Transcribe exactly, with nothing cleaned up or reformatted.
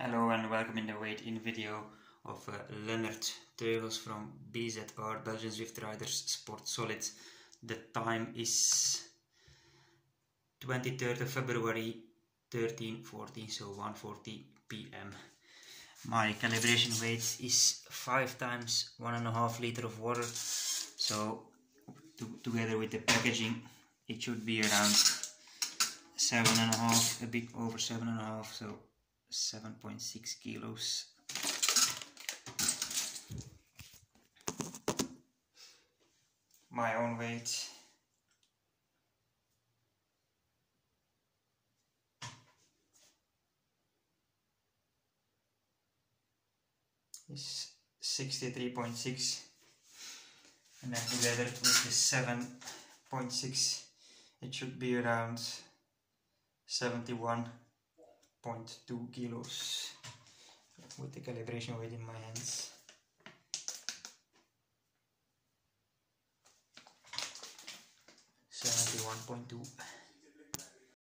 Hello and welcome in the weigh-in video of uh, Lennart Teugels from B Z R, Belgian Zwift Riders Sport Solid. The time is twenty-third of February, thirteen fourteen, so one forty p m My calibration weight is five times one and a half liter of water, so to, together with the packaging it should be around seven and a half, a bit over seven and a half, so seven point six kilos. My own weight is sixty-three point six, and then together with the seven point six it should be around seventy-one point two kilos with the calibration weight in my hands. seventy-one point two.